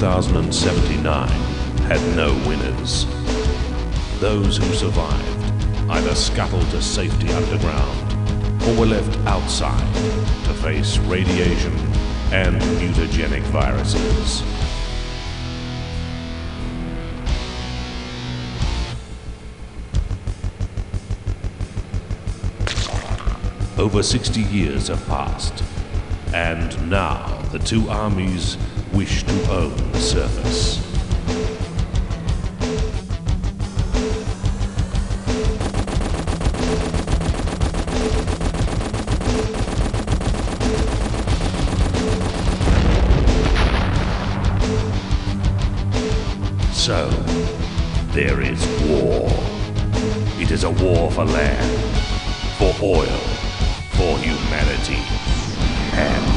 2079 had no winners. Those who survived either scuttled to safety underground or were left outside to face radiation and mutagenic viruses. Over 60 years have passed, and now the two armies wish to own the surface. So, there is war. It is a war for land, for oil, for humanity, and